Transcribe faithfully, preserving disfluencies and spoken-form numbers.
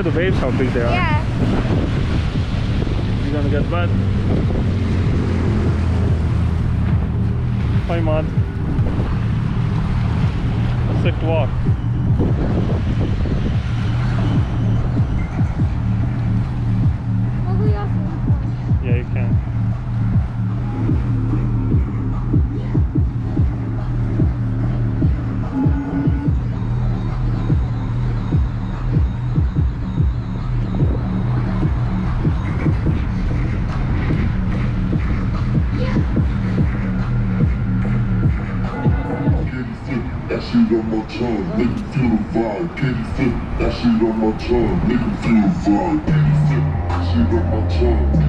the waves how big they are. Yeah. You're gonna get wet. Hi, Maud. A sick walk. Well, we also Yeah, you can. That shit on my tongue, make me feel the vibe. Katy flip, that shit on my tongue, make me feel the vibe. Katy flip, that shit on my tongue.